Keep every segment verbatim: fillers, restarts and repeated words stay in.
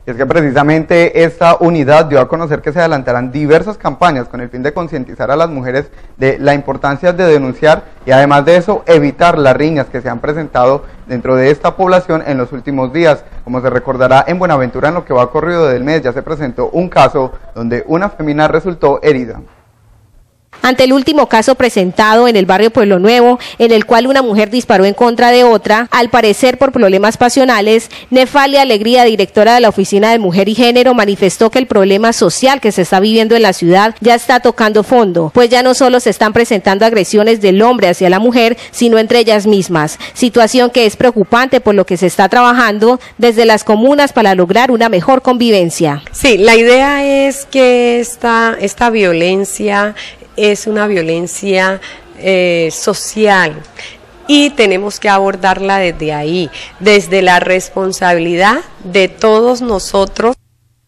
Y es que precisamente esta unidad dio a conocer que se adelantarán diversas campañas con el fin de concientizar a las mujeres de la importancia de denunciar y además de eso evitar las riñas que se han presentado dentro de esta población en los últimos días. Como se recordará, en Buenaventura, en lo que va corrido del mes, ya se presentó un caso donde una fémina resultó herida. Ante el último caso presentado en el barrio Pueblo Nuevo, en el cual una mujer disparó en contra de otra, al parecer por problemas pasionales, Nefalia Alegría, directora de la Oficina de Mujer y Género, manifestó que el problema social que se está viviendo en la ciudad ya está tocando fondo, pues ya no solo se están presentando agresiones del hombre hacia la mujer, sino entre ellas mismas, situación que es preocupante por lo que se está trabajando desde las comunas para lograr una mejor convivencia. Sí, la idea es que esta, esta violencia es una violencia eh, social y tenemos que abordarla desde ahí, desde la responsabilidad de todos nosotros.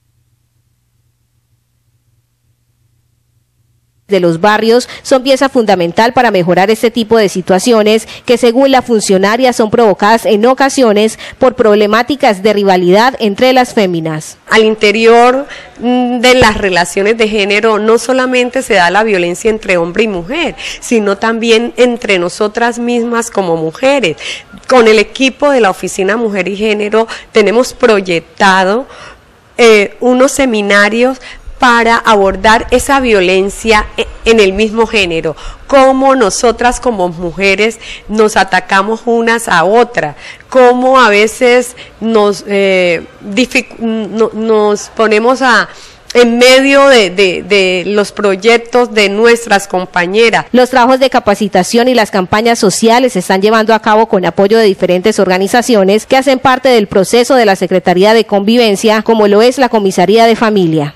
De los barrios son pieza fundamental para mejorar este tipo de situaciones que, según la funcionaria, son provocadas en ocasiones por problemáticas de rivalidad entre las féminas. Al interior de las relaciones de género no solamente se da la violencia entre hombre y mujer, sino también entre nosotras mismas como mujeres. Con el equipo de la Oficina Mujer y Género tenemos proyectado eh, unos seminarios para abordar esa violencia en el mismo género, cómo nosotras como mujeres nos atacamos unas a otras, cómo a veces nos, eh, no, nos ponemos a en medio de, de, de los proyectos de nuestras compañeras. Los trabajos de capacitación y las campañas sociales se están llevando a cabo con apoyo de diferentes organizaciones que hacen parte del proceso de la Secretaría de Convivencia, como lo es la Comisaría de Familia.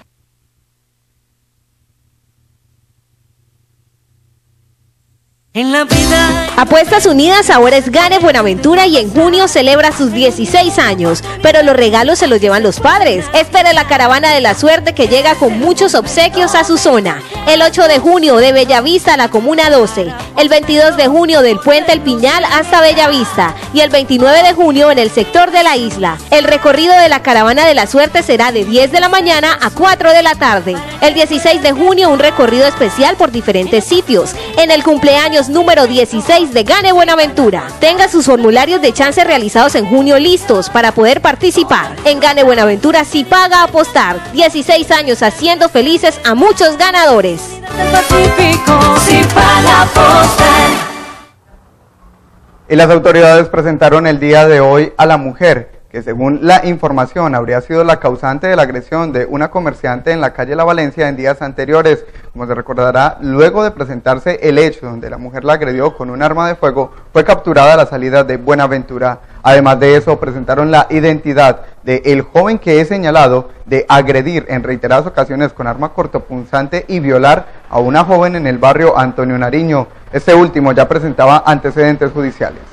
En la vida. Apuestas Unidas ahora es Gane Buenaventura y en junio celebra sus dieciséis años, pero los regalos se los llevan los padres. Espere la caravana de la suerte que llega con muchos obsequios a su zona. El ocho de junio de Bellavista a la Comuna doce, el veintidós de junio del Puente El Piñal hasta Bellavista y el veintinueve de junio en el sector de la isla. El recorrido de la caravana de la suerte será de diez de la mañana a cuatro de la tarde. El dieciséis de junio un recorrido especial por diferentes sitios. En el cumpleaños número dieciséis de Gane Buenaventura. Tenga sus formularios de chance realizados en junio listos para poder participar. En Gane Buenaventura sí paga apostar. dieciséis años haciendo felices a muchos ganadores. Y las autoridades presentaron el día de hoy a la mujer que, según la información, habría sido la causante de la agresión de una comerciante en la calle La Valencia en días anteriores. Como se recordará, luego de presentarse el hecho donde la mujer la agredió con un arma de fuego, fue capturada a la salida de Buenaventura. Además de eso, presentaron la identidad del joven que es señalado de agredir en reiteradas ocasiones con arma cortopunzante y violar a una joven en el barrio Antonio Nariño. Este último ya presentaba antecedentes judiciales.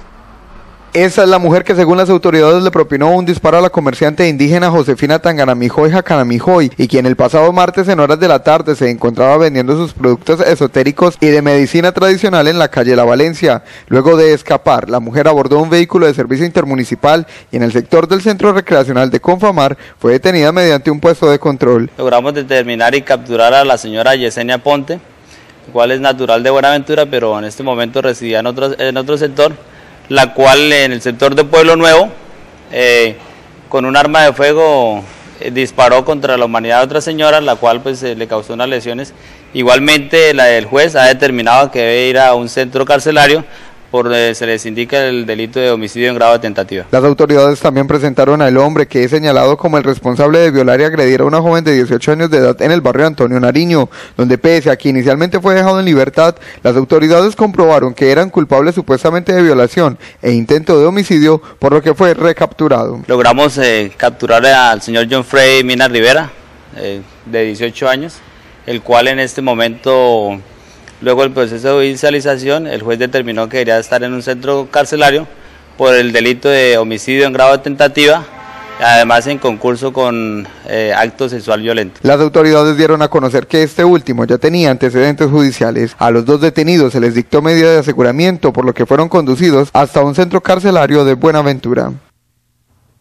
Esa es la mujer que, según las autoridades, le propinó un disparo a la comerciante indígena Josefina Tanganamijoy Jacanamijoy, y quien el pasado martes en horas de la tarde se encontraba vendiendo sus productos esotéricos y de medicina tradicional en la calle La Valencia. Luego de escapar, la mujer abordó un vehículo de servicio intermunicipal y en el sector del centro recreacional de Confamar fue detenida mediante un puesto de control. Logramos determinar y capturar a la señora Yesenia Ponte, la cual es natural de Buenaventura, pero en este momento residía en otro, en otro sector, la cual en el sector de Pueblo Nuevo, eh, con un arma de fuego, eh, disparó contra la humanidad de otra señora, la cual pues eh, le causó unas lesiones. Igualmente, la del juez ha determinado que debe ir a un centro carcelario, por donde se les indica el delito de homicidio en grado de tentativa. Las autoridades también presentaron al hombre que es señalado como el responsable de violar y agredir a una joven de dieciocho años de edad en el barrio Antonio Nariño, donde pese a que inicialmente fue dejado en libertad, las autoridades comprobaron que eran culpables supuestamente de violación e intento de homicidio, por lo que fue recapturado. Logramos eh, capturar al señor John Frey Mina Rivera, eh, de dieciocho años, el cual en este momento, luego del proceso de judicialización, el juez determinó que debería estar en un centro carcelario por el delito de homicidio en grado de tentativa, además en concurso con eh, acto sexual violento. Las autoridades dieron a conocer que este último ya tenía antecedentes judiciales. A los dos detenidos se les dictó medida de aseguramiento, por lo que fueron conducidos hasta un centro carcelario de Buenaventura.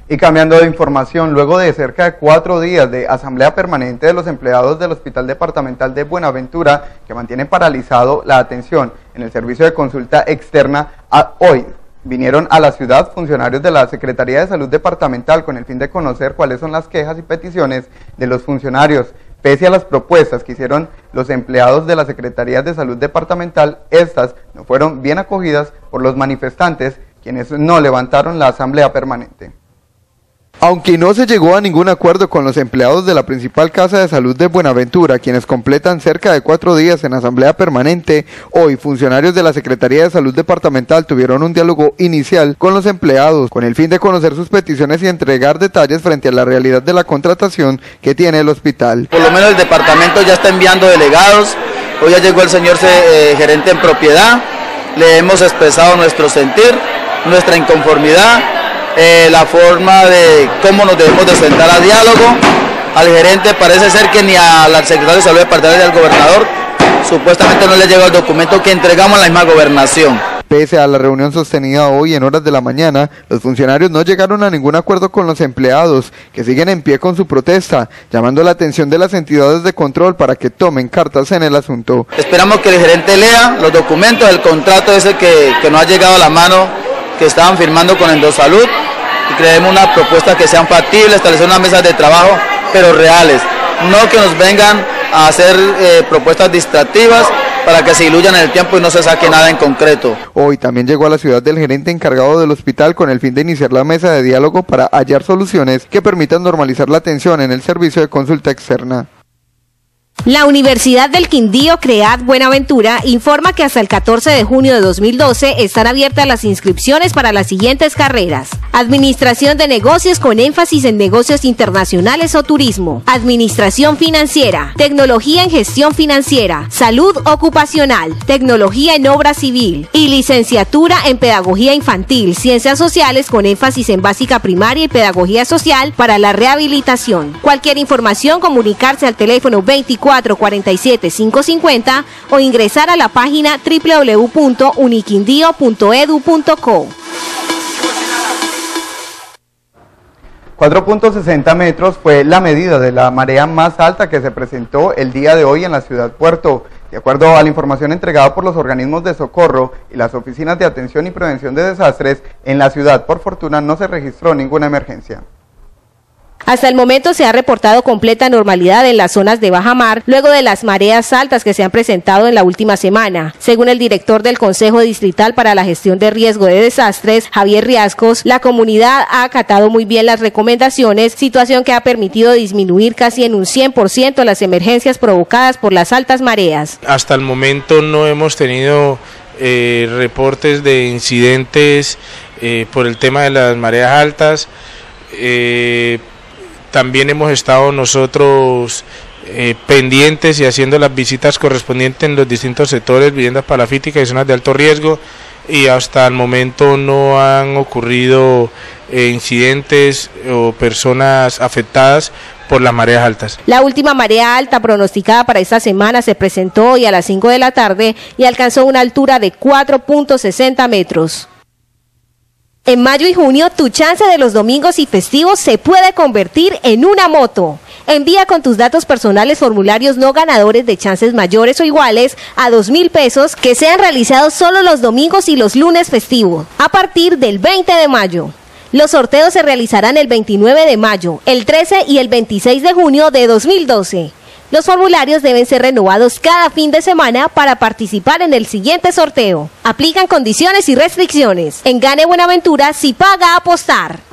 Y cambiando de información, luego de cerca de cuatro días de asamblea permanente de los empleados del Hospital Departamental de Buenaventura, que mantiene paralizado la atención en el servicio de consulta externa, a hoy vinieron a la ciudad funcionarios de la Secretaría de Salud Departamental con el fin de conocer cuáles son las quejas y peticiones de los funcionarios. Pese a las propuestas que hicieron los empleados de la Secretaría de Salud Departamental, estas no fueron bien acogidas por los manifestantes, quienes no levantaron la asamblea permanente. Aunque no se llegó a ningún acuerdo con los empleados de la principal Casa de Salud de Buenaventura, quienes completan cerca de cuatro días en asamblea permanente, hoy funcionarios de la Secretaría de Salud Departamental tuvieron un diálogo inicial con los empleados, con el fin de conocer sus peticiones y entregar detalles frente a la realidad de la contratación que tiene el hospital. Por lo menos el departamento ya está enviando delegados, hoy ya llegó el señor eh, gerente en propiedad, le hemos expresado nuestro sentir, nuestra inconformidad, Eh, la forma de cómo nos debemos de sentar a diálogo. Al gerente parece ser que ni al secretario de Salud Departamental ni al gobernador supuestamente no le llegó el documento que entregamos a la misma gobernación. Pese a la reunión sostenida hoy en horas de la mañana, los funcionarios no llegaron a ningún acuerdo con los empleados, que siguen en pie con su protesta, llamando la atención de las entidades de control para que tomen cartas en el asunto. Esperamos que el gerente lea los documentos del contrato ese que, que nos ha llegado a la mano, que estaban firmando con Endosalud, y creemos una propuesta que sean factibles, establecer unas mesas de trabajo, pero reales, no que nos vengan a hacer eh, propuestas distractivas para que se diluyan en el tiempo y no se saque nada en concreto. Hoy también llegó a la ciudad del gerente encargado del hospital con el fin de iniciar la mesa de diálogo para hallar soluciones que permitan normalizar la atención en el servicio de consulta externa. La Universidad del Quindío, CREAD Buenaventura, informa que hasta el catorce de junio de dos mil doce están abiertas las inscripciones para las siguientes carreras: Administración de Negocios con énfasis en negocios internacionales o turismo, Administración Financiera, Tecnología en Gestión Financiera, Salud Ocupacional, Tecnología en Obra Civil y Licenciatura en Pedagogía Infantil, Ciencias Sociales con énfasis en Básica Primaria y Pedagogía Social para la Rehabilitación. Cualquier información, comunicarse al teléfono veinticuatro cuarenta y siete quinientos cincuenta o ingresar a la página doble u doble u doble u punto uniquindío punto edu punto co. cuatro punto sesenta metros fue la medida de la marea más alta que se presentó el día de hoy en la ciudad Puerto. De acuerdo a la información entregada por los organismos de socorro y las oficinas de atención y prevención de desastres, en la ciudad, por fortuna, no se registró ninguna emergencia. Hasta el momento se ha reportado completa normalidad en las zonas de baja mar, luego de las mareas altas que se han presentado en la última semana. Según el director del Consejo Distrital para la Gestión de Riesgo de Desastres, Javier Riascos, la comunidad ha acatado muy bien las recomendaciones, situación que ha permitido disminuir casi en un cien por ciento las emergencias provocadas por las altas mareas. Hasta el momento no hemos tenido eh, reportes de incidentes eh, por el tema de las mareas altas. Eh, También hemos estado nosotros eh, pendientes y haciendo las visitas correspondientes en los distintos sectores, viviendas palafíticas y zonas de alto riesgo, y hasta el momento no han ocurrido eh, incidentes o personas afectadas por las mareas altas. La última marea alta pronosticada para esta semana se presentó hoy a las cinco de la tarde y alcanzó una altura de cuatro punto sesenta metros. En mayo y junio, tu chance de los domingos y festivos se puede convertir en una moto. Envía con tus datos personales formularios no ganadores de chances mayores o iguales a dos mil pesos que sean realizados solo los domingos y los lunes festivos, a partir del veinte de mayo. Los sorteos se realizarán el veintinueve de mayo, el trece y el veintiséis de junio de dos mil doce. Los formularios deben ser renovados cada fin de semana para participar en el siguiente sorteo. Aplican condiciones y restricciones. En Gane Buenaventura, si paga apostar.